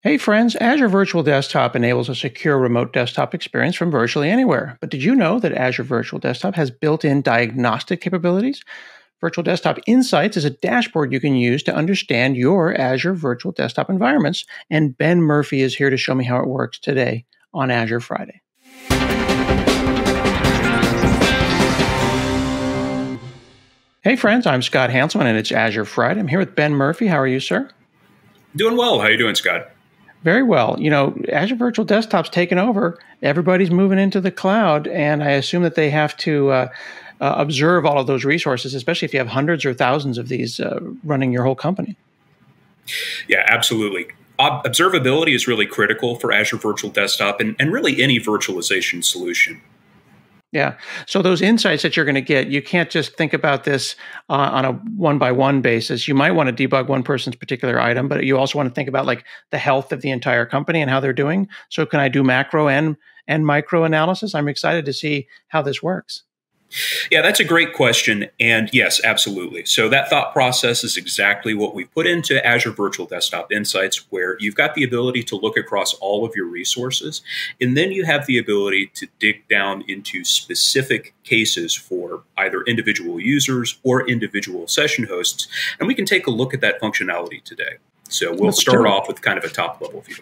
Hey friends, Azure Virtual Desktop enables a secure remote desktop experience from virtually anywhere. But did you know that Azure Virtual Desktop has built-in diagnostic capabilities? Virtual Desktop Insights is a dashboard you can use to understand your Azure Virtual Desktop environments. And Ben Murphy is here to show me how it works today on Azure Friday. Hey friends, I'm Scott Hanselman and it's Azure Friday. I'm here with Ben Murphy. How are you, sir? Doing well. How are you doing, Scott? Very well. You know, Azure Virtual Desktop's taken over. Everybody's moving into the cloud, and I assume that they have to observe all of those resources, especially if you have hundreds or thousands of these running your whole company. Yeah, absolutely. Observability is really critical for Azure Virtual Desktop and really any virtualization solution. Yeah. So those insights that you're going to get, you can't just think about this on a one-by-one basis. You might want to debug one person's particular item, but you also want to think about like the health of the entire company and how they're doing. So can I do macro and micro analysis? I'm excited to see how this works. Yeah, that's a great question. And yes, absolutely. So that thought process is exactly what we put into Azure Virtual Desktop Insights, where you've got the ability to look across all of your resources, and then you have the ability to dig down into specific cases for either individual users or individual session hosts. And we can take a look at that functionality today. So we'll start off with kind of a top level view.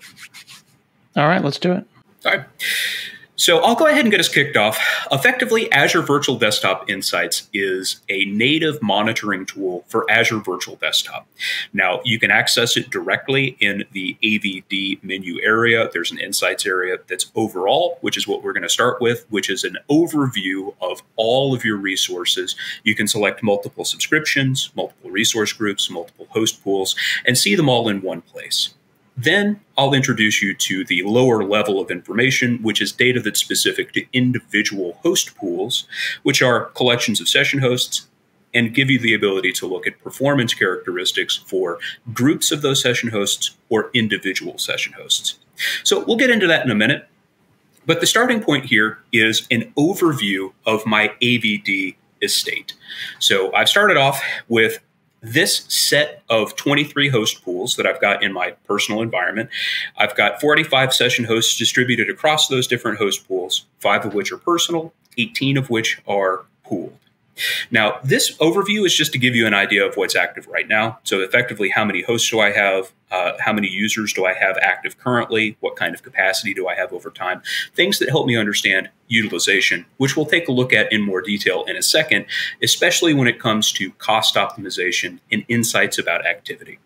All right, let's do it. All right. So I'll go ahead and get us kicked off. Effectively, Azure Virtual Desktop Insights is a native monitoring tool for Azure Virtual Desktop. Now, you can access it directly in the AVD menu area. There's an Insights area that's overall, which is what we're going to start with, which is an overview of all of your resources. You can select multiple subscriptions, multiple resource groups, multiple host pools, and see them all in one place. Then I'll introduce you to the lower level of information, which is data that's specific to individual host pools, which are collections of session hosts, and give you the ability to look at performance characteristics for groups of those session hosts or individual session hosts. So we'll get into that in a minute. But the starting point here is an overview of my AVD estate. So I've started off with this set of 23 host pools that I've got in my personal environment. I've got 45 session hosts distributed across those different host pools, 5 of which are personal, 18 of which are pooled. Now, this overview is just to give you an idea of what's active right now. So effectively, how many hosts do I have? How many users do I have active currently? What kind of capacity do I have over time? Things that help me understand utilization, which we'll take a look at in more detail in a second, especially when it comes to cost optimization and insights about activity.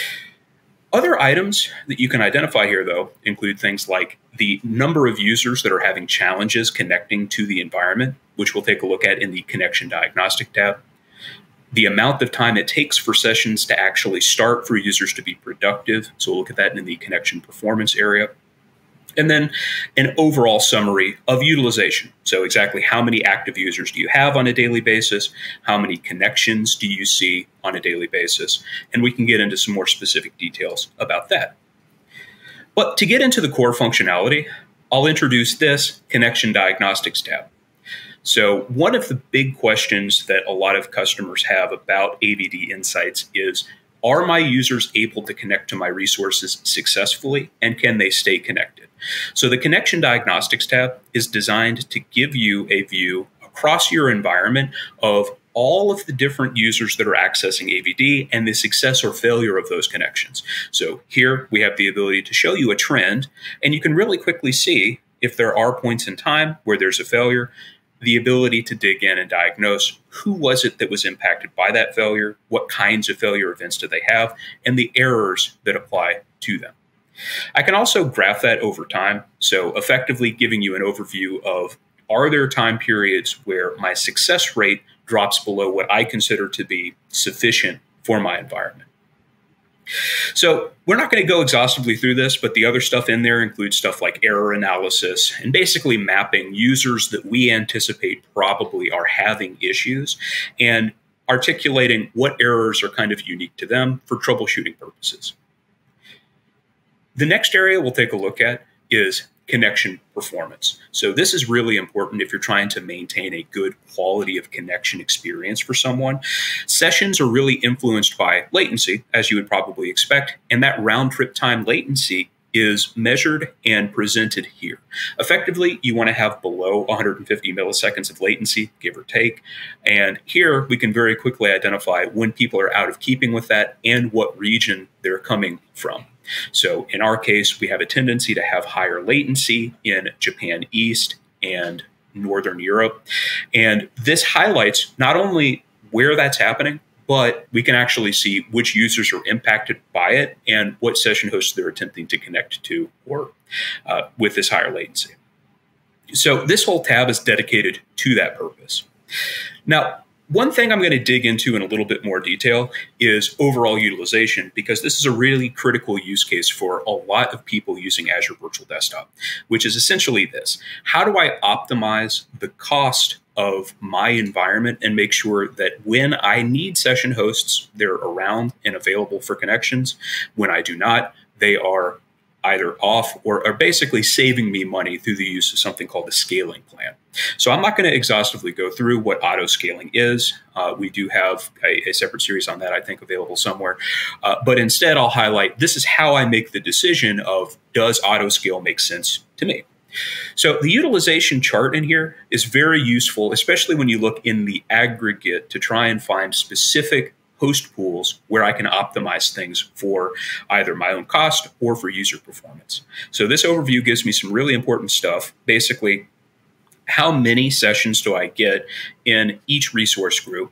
Other items that you can identify here, though, include things like the number of users that are having challenges connecting to the environment, which we'll take a look at in the Connection Diagnostic tab, the amount of time it takes for sessions to actually start for users to be productive, so we'll look at that in the Connection Performance area, and then an overall summary of utilization. So exactly how many active users do you have on a daily basis? How many connections do you see on a daily basis? And we can get into some more specific details about that. But to get into the core functionality, I'll introduce this Connection Diagnostics tab. So one of the big questions that a lot of customers have about AVD Insights is, are my users able to connect to my resources successfully, and can they stay connected? So the Connection Diagnostics tab is designed to give you a view across your environment of all of the different users that are accessing AVD and the success or failure of those connections. So here we have the ability to show you a trend, and you can really quickly see if there are points in time where there's a failure, the ability to dig in and diagnose who was it that was impacted by that failure, what kinds of failure events do they have, and the errors that apply to them. I can also graph that over time, so effectively giving you an overview of, are there time periods where my success rate drops below what I consider to be sufficient for my environment. So we're not going to go exhaustively through this, but the other stuff in there includes stuff like error analysis and basically mapping users that we anticipate probably are having issues and articulating what errors are kind of unique to them for troubleshooting purposes. The next area we'll take a look at is connection performance. So this is really important if you're trying to maintain a good quality of connection experience for someone. Sessions are really influenced by latency, as you would probably expect, and that round trip time latency is measured and presented here. Effectively, you want to have below 150 milliseconds of latency, give or take. And here we can very quickly identify when people are out of keeping with that and what region they're coming from. So in our case, we have a tendency to have higher latency in Japan East and Northern Europe. And this highlights not only where that's happening, but we can actually see which users are impacted by it and what session hosts they're attempting to connect to or with this higher latency. So this whole tab is dedicated to that purpose. Now, one thing I'm going to dig into in a little bit more detail is overall utilization, because this is a really critical use case for a lot of people using Azure Virtual Desktop, which is essentially this. How do I optimize the cost of my environment and make sure that when I need session hosts, they're around and available for connections? When I do not, they are either off or are basically saving me money through the use of something called a scaling plan. So I'm not going to exhaustively go through what auto scaling is. We do have a separate series on that, I think, available somewhere. But instead, I'll highlight this is how I make the decision of, does auto scale make sense to me? So the utilization chart in here is very useful, especially when you look in the aggregate to try and find specific host pools where I can optimize things for either my own cost or for user performance. So this overview gives me some really important stuff. Basically, how many sessions do I get in each resource group?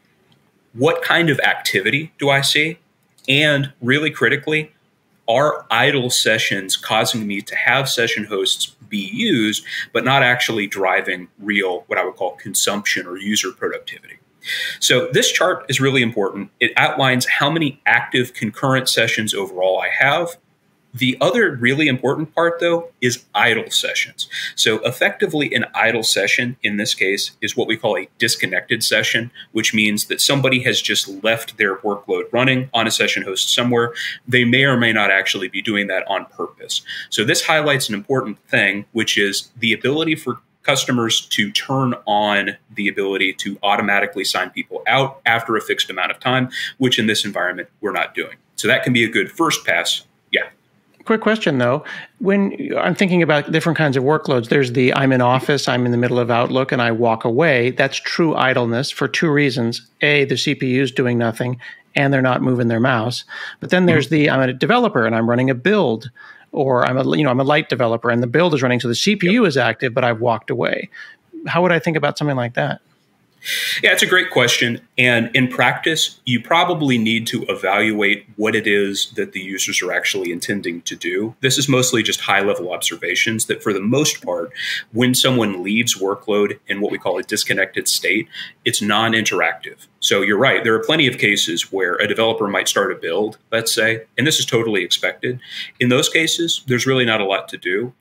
What kind of activity do I see? And really critically, are idle sessions causing me to have session hosts be used, but not actually driving real, what I would call consumption or user productivity? So this chart is really important. It outlines how many active concurrent sessions overall I have. The other really important part, though, is idle sessions. So effectively, an idle session in this case is what we call a disconnected session, which means that somebody has just left their workload running on a session host somewhere. They may or may not actually be doing that on purpose. So this highlights an important thing, which is the ability for customers to turn on the ability to automatically sign people out after a fixed amount of time, which in this environment we're not doing. So that can be a good first pass. Yeah. Quick question, though. When I'm thinking about different kinds of workloads, there's the I'm in office, I'm in the middle of Outlook, and I walk away. That's true idleness for two reasons. A, the CPU is doing nothing, and they're not moving their mouse. But then there's the I'm a developer, and I'm running a build, or I'm a light developer, and the build is running, so the CPU is active, but I've walked away. How would I think about something like that? Yeah, it's a great question. And in practice, you probably need to evaluate what it is that the users are actually intending to do. This is mostly just high-level observations that for the most part, when someone leaves workload in what we call a disconnected state, it's non-interactive. So you're right. There are plenty of cases where a developer might start a build, let's say, and this is totally expected. In those cases, there's really not a lot to do.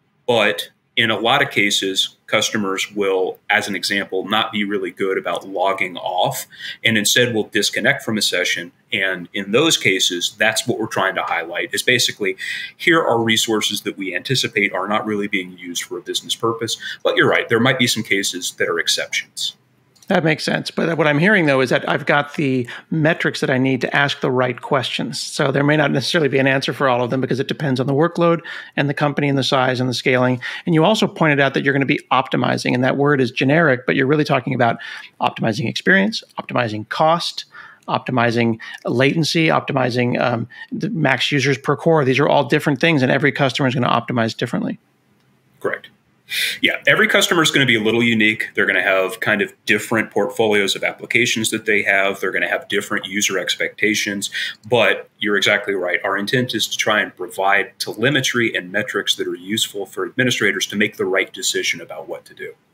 But in a lot of cases, customers will, as an example, not be really good about logging off and instead will disconnect from a session. And in those cases, that's what we're trying to highlight is basically, here are resources that we anticipate are not really being used for a business purpose. But you're right, there might be some cases that are exceptions. That makes sense. But what I'm hearing, though, is that I've got the metrics that I need to ask the right questions. So there may not necessarily be an answer for all of them because it depends on the workload and the company and the size and the scaling. And you also pointed out that you're going to be optimizing, and that word is generic, but you're really talking about optimizing experience, optimizing cost, optimizing latency, optimizing the max users per core. These are all different things, and every customer is going to optimize differently. Correct. Yeah, every customer is going to be a little unique. They're going to have kind of different portfolios of applications that they have. They're going to have different user expectations. But you're exactly right. Our intent is to try and provide telemetry and metrics that are useful for administrators to make the right decision about what to do.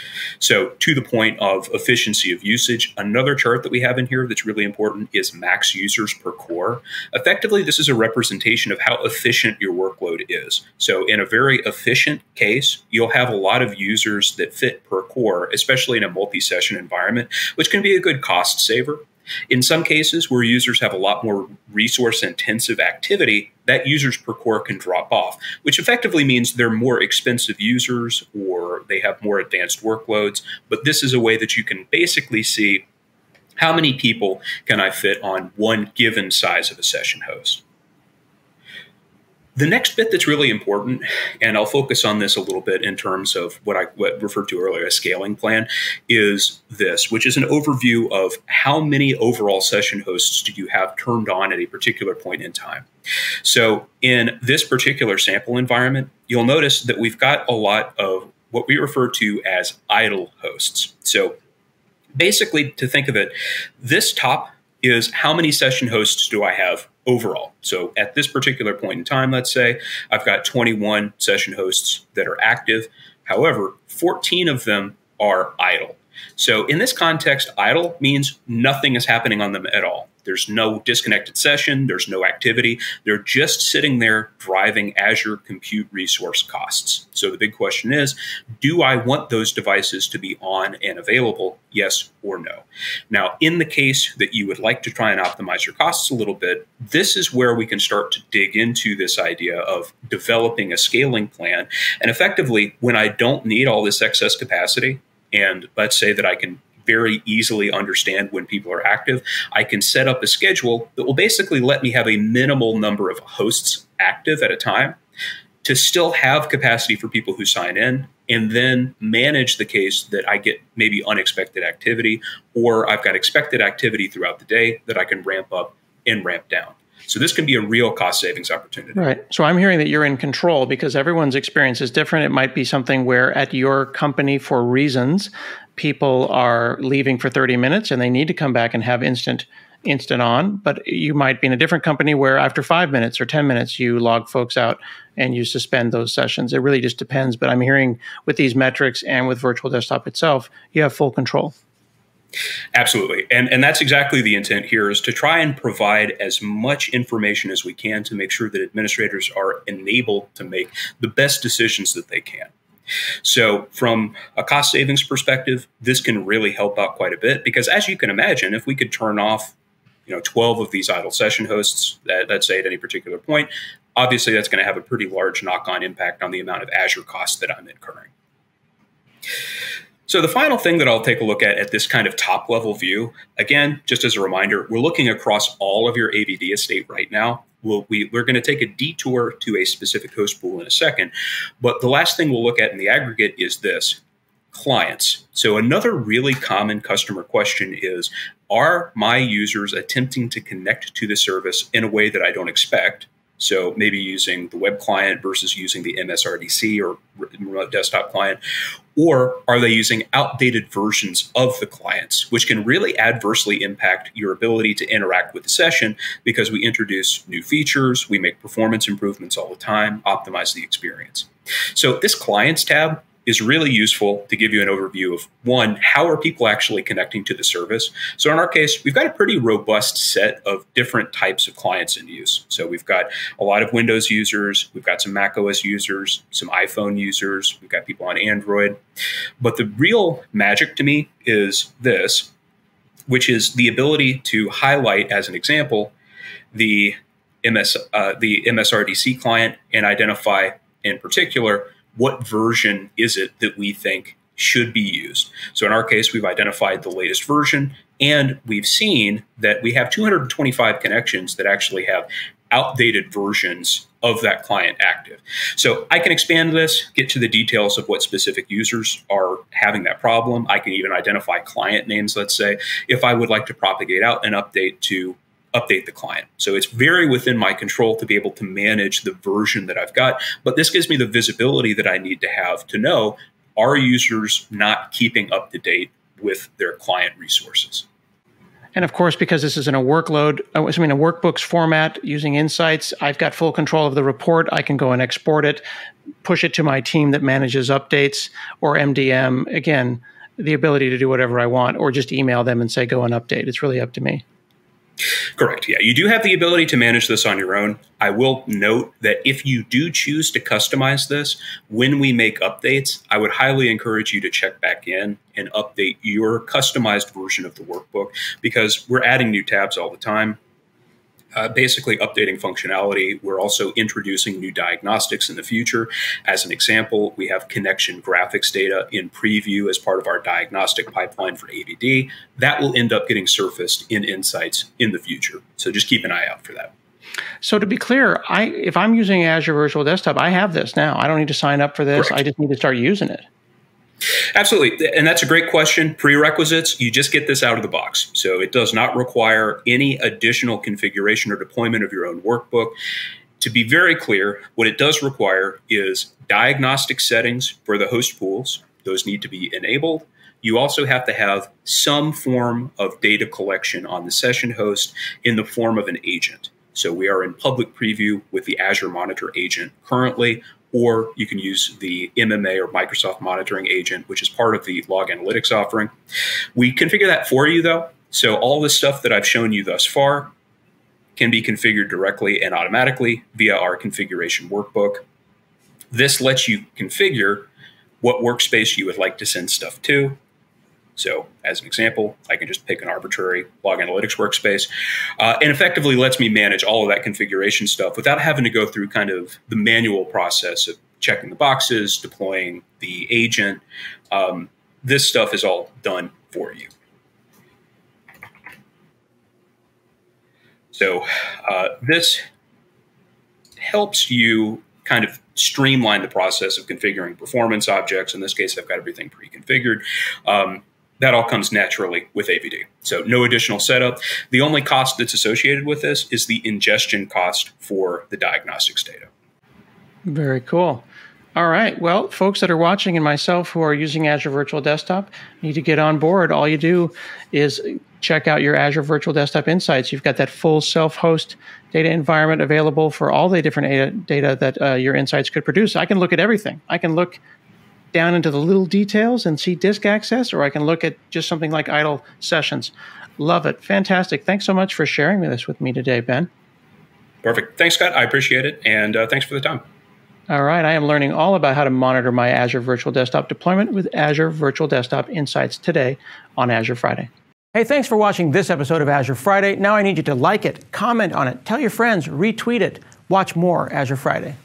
So to the point of efficiency of usage, another chart that we have in here that's really important is max users per core. Effectively, this is a representation of how efficient your workload is. So in a very efficient case, you'll have a lot of users that fit per core, especially in a multi-session environment, which can be a good cost saver. In some cases where users have a lot more resource-intensive activity, that users per core can drop off, which effectively means they're more expensive users or they have more advanced workloads. But this is a way that you can basically see how many people can I fit on one given size of a session host. The next bit that's really important, and I'll focus on this a little bit in terms of what I referred to earlier as scaling plan, is this, which is an overview of how many overall session hosts do you have turned on at a particular point in time. So in this particular sample environment, you'll notice that we've got a lot of what we refer to as idle hosts. So basically, to think of it, this top is how many session hosts do I have overall. So at this particular point in time, let's say I've got 21 session hosts that are active. However, 14 of them are idle. So in this context, idle means nothing is happening on them at all. There's no disconnected session. There's no activity. They're just sitting there driving Azure compute resource costs. So the big question is, do I want those devices to be on and available? Yes or no? Now, in the case that you would like to try and optimize your costs a little bit, this is where we can start to dig into this idea of developing a scaling plan. And effectively, when I don't need all this excess capacity, and let's say that I can very easily understand when people are active, I can set up a schedule that will basically let me have a minimal number of hosts active at a time to still have capacity for people who sign in, and then manage the case that I get maybe unexpected activity, or I've got expected activity throughout the day that I can ramp up and ramp down. So this can be a real cost savings opportunity. Right. So I'm hearing that you're in control because everyone's experience is different. It might be something where at your company, for reasons, people are leaving for 30 minutes and they need to come back and have instant on. But you might be in a different company where after 5 minutes or 10 minutes, you log folks out and you suspend those sessions. It really just depends. But I'm hearing with these metrics and with Virtual Desktop itself, you have full control. Absolutely. And that's exactly the intent here, is to try and provide as much information as we can to make sure that administrators are enabled to make the best decisions that they can. So from a cost savings perspective, this can really help out quite a bit, because as you can imagine, if we could turn off 12 of these idle session hosts, let's say at any particular point, obviously that's going to have a pretty large knock-on impact on the amount of Azure costs that I'm incurring. So the final thing that I'll take a look at this kind of top level view, again, just as a reminder, we're looking across all of your AVD estate right now. We're going to take a detour to a specific host pool in a second. But the last thing we'll look at in the aggregate is this: clients. So another really common customer question is, are my users attempting to connect to the service in a way that I don't expect? So maybe using the web client versus using the MSRDC or remote desktop client, or are they using outdated versions of the clients, which can really adversely impact your ability to interact with the session, because we introduce new features, we make performance improvements all the time, optimize the experience. So this clients tab is really useful to give you an overview of, one, how are people actually connecting to the service? So in our case, we've got a pretty robust set of different types of clients in use. So we've got a lot of Windows users, we've got some Mac OS users, some iPhone users, we've got people on Android. But the real magic to me is this, which is the ability to highlight, as an example, the MSRDC client and identify in particular what version is it that we think should be used. So in our case, we've identified the latest version, and we've seen that we have 225 connections that actually have outdated versions of that client active. So I can expand this, get to the details of what specific users are having that problem. I can even identify client names, let's say, if I would like to propagate out an update to update the client. So it's very within my control to be able to manage the version that I've got, but this gives me the visibility that I need to have to know, are users not keeping up to date with their client resources? And of course, because this is in a workbooks format using Insights, I've got full control of the report. I can go and export it, push it to my team that manages updates, or MDM. Again, the ability to do whatever I want, or just email them and say, go and update. It's really up to me. Correct. Yeah, you do have the ability to manage this on your own. I will note that if you do choose to customize this, when we make updates, I would highly encourage you to check back in and update your customized version of the workbook, because we're adding new tabs all the time. Basically updating functionality. We're also introducing new diagnostics in the future. As an example, we have connection graphics data in preview as part of our diagnostic pipeline for AVD. That will end up getting surfaced in Insights in the future. So just keep an eye out for that. So to be clear, if I'm using Azure Virtual Desktop, I have this now. I don't need to sign up for this. Correct. I just need to start using it. Absolutely. And that's a great question. Prerequisites, you just get this out of the box. So it does not require any additional configuration or deployment of your own workbook. To be very clear, what it does require is diagnostic settings for the host pools. Those need to be enabled. You also have to have some form of data collection on the session host in the form of an agent. So we are in public preview with the Azure Monitor agent currently, or you can use the MMA or Microsoft Monitoring Agent, which is part of the Log Analytics offering. We configure that for you, though. So all the stuff that I've shown you thus far can be configured directly and automatically via our configuration workbook. This lets you configure what workspace you would like to send stuff to. So as an example, I can just pick an arbitrary Log Analytics workspace and effectively lets me manage all of that configuration stuff without having to go through kind of the manual process of checking the boxes, deploying the agent. This stuff is all done for you. So this helps you kind of streamline the process of configuring performance objects. In this case, I've got everything pre-configured. That all comes naturally with AVD. So no additional setup. The only cost that's associated with this is the ingestion cost for the diagnostics data. Very cool. All right. Well, folks that are watching and myself who are using Azure Virtual Desktop need to get on board. All you do is check out your Azure Virtual Desktop Insights. You've got that full self-host data environment available for all the different data that your insights could produce. I can look at everything. I can look down into the little details and see disk access, or I can look at just something like idle sessions. Love it. Fantastic. Thanks so much for sharing this with me today, Ben. Perfect. Thanks, Scott. I appreciate it. And thanks for the time. All right. I am learning all about how to monitor my Azure Virtual Desktop deployment with Azure Virtual Desktop Insights today on Azure Friday. Hey, thanks for watching this episode of Azure Friday. Now I need you to like it, comment on it, tell your friends, retweet it. Watch more Azure Friday.